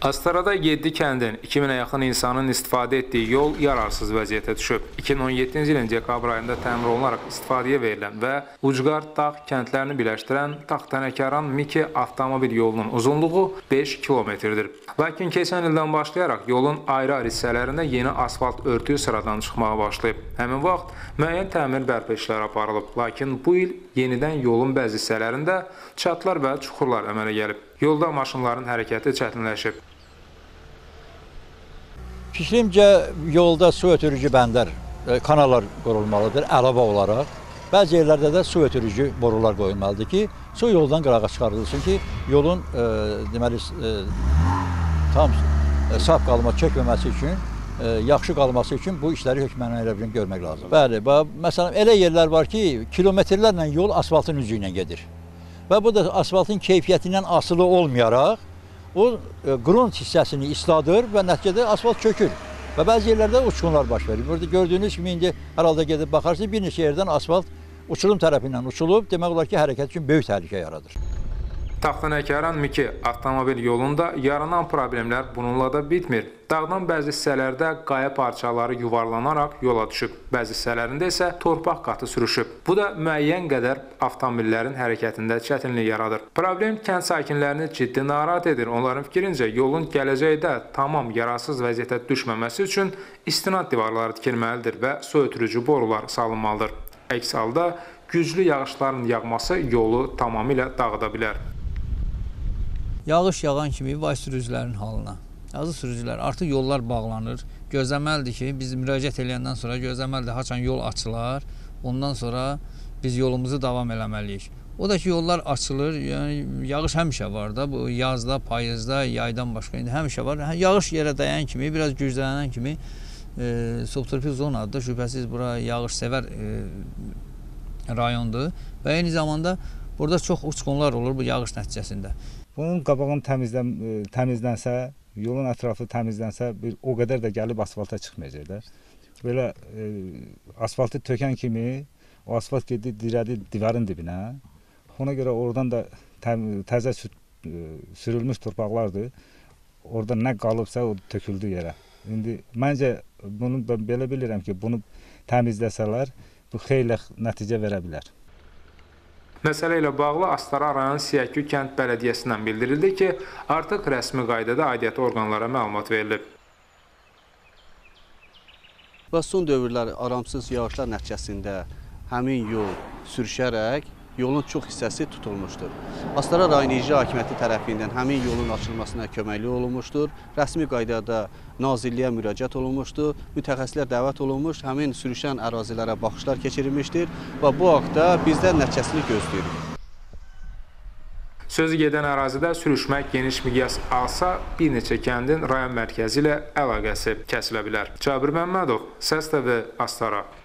Astarada 7 kəndin 2000-ə yaxın insanın istifadə etdiyi yol yararsız vəziyyətə düşüb. 2017-ci ilin dekabr ayında təmir olunaraq istifadəyə verilən və Ucqar Dağ kəndlərini birləşdirən Taxtanəkəran-Miki avtomobil yolunun uzunluğu 5 kilometrdir. Lakin keçən ildən başlayaraq yolun ayrı-ayrı hissələrində yeni asfalt örtüyü sıradan çıxmağa başlayıb. Həmin vaxt müəyyən təmir bərpa işləri aparılıb. Lakin bu il yenidən yolun bəzi hissələrində çatlar və çuxurlar əmələ gəlib. Yolda maşınların hərəkəti çətinləşib. Fikrimcə yolda su ötürücü bəndər, kanallar qurulmalıdır əlavə olaraq. Bəzi yerlərdə də su ötürücü borular qoyulmalıdır ki, su yoldan qırağa çıxarılsın ki, yolun deməli tam saf qalma çəkməməsi üçün, yaxşı qalması üçün bu işləri hökmən elə bir görmək lazım. Bəli, məsələn elə yerlər var ki, kilometrlərlə yol asfaltın üzü ilə gedir. Və bu da asfaltın keyfiyyətindən asılı olmayaraq, o qrunt hissəsini isladır və nəticədə asfalt çökür. Və bəzi yerlərdə uçqunlar baş verir. Burada gördüyünüz kimi indi hər halda gedib baxarsınız, bir neçə yerdən asfalt uçurum tərəfindən uçulub, demək olar ki, hərəkət üçün böyük təhlükə yaradır. Taxtanəkəran-Miki avtomobil yolunda yaranan problemlər bununla da bitmir. Dağdan bəzi hissələrdə qaya parçaları yuvarlanaraq yola düşüb, bəzi hissələrində isə torpaq qatı sürüşüb. Bu da müəyyən qədər avtomobillərin hərəkətində çətinlik yaradır. Problem kənd sakinlərini ciddi narahat edir. Onların fikrincə yolun gələcəkdə tamam yararsız vəziyyətə düşməməsi üçün istinad divarları tikilməlidir və su ötürücü borular salınmalıdır. Əks halda güclü yağışların yağması yolu tamamilə dağıda bilər. Yağış yağan kimi vay sürücülərin halına. Azı sürücülər artıq yollar bağlanır. Gözləməlidir ki, biz müraciət edəndən sonra gözləməlidir haçan yol açılar. Ondan sonra biz yolumuzu davam eləməliyik. O da ki, yollar açılır. Yəni yağış həmişə var da. Bu yazda, payızda, yaydan başqa indi həmişə var. Yağış yerə dayan kimi, biraz güclənən kimi subtropik zonadır. Şübhəsiz bura yağış sevər rayondur və eyni zamanda burada çox uçqunlar olur bu yağış nəticəsində. Bunun qabağın təmizlənsə, yolun ətrafı təmizlənsə, o qədər də gəlib asfalta çıxmayacaq da. Belə asfaltı tökən kimi o asfalt gedib dirədi divarın dibinə. Ona görə oradan da təzə sürülmüş torpaqlardır. Orada nə qalıbsa o töküldü yerə. İndi məncə bunu belə bilirəm ki, bunu təmizləsələr bu xeyli nəticə verə bilər. Məsələ ilə bağlı Astara rayon Siyəkü kənd bələdiyyəsindən bildirildi ki, artıq rəsmi qaydada aidiyyəti orqanlara məlumat verilib. Və son dövrlər aramsız yağışlar nəticəsində həmin yol sürüşərək yolun çox hissəsi tutulmuşdur. Astara rayon İcra Hakimiyyəti tərəfindən həmin yolun açılmasına köməkli olunmuşdur. Rəsmi qaydada Nazirliyə müraciət olunmuşdur. Mütəxəssislər dəvət olunmuş, həmin sürüşən ərazilərə baxışlar keçirilmişdir və bu haqda bizdən nəticəsini gözləyirik. Sözü gedən ərazidə sürüşmək geniş miqyas alsa, bir neçə kəndin rayon mərkəzi ilə əlaqəsi kəsilə bilər. Cabir Məmmədov, Səs TV, Astara.